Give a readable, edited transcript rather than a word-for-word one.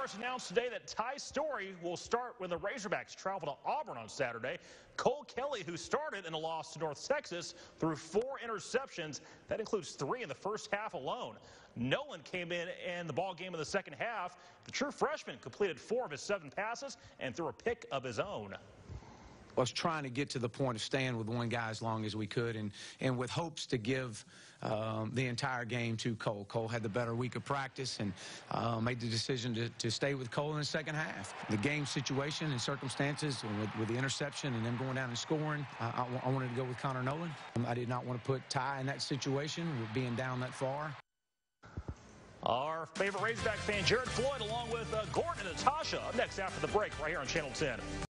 Jaguars announced today that Ty Storey will start when the Razorbacks travel to Auburn on Saturday. Cole Kelly, who started in a loss to North Texas, threw 4 interceptions. That includes 3 in the first half alone. Nolan came in the ball game in the second half. The true freshman completed 4 of his 7 passes and threw a pick of his own. Was trying to get to the point of staying with one guy as long as we could, and with hopes to give the entire game to Cole. Cole had the better week of practice and made the decision to stay with Cole in the second half. The game situation and circumstances with the interception and them going down and scoring, I wanted to go with Connor Nolan. I did not want to put Ty in that situation with being down that far. Our favorite Razorback fan, Jared Floyd, along with Gordon and Natasha, up next after the break right here on Channel 10.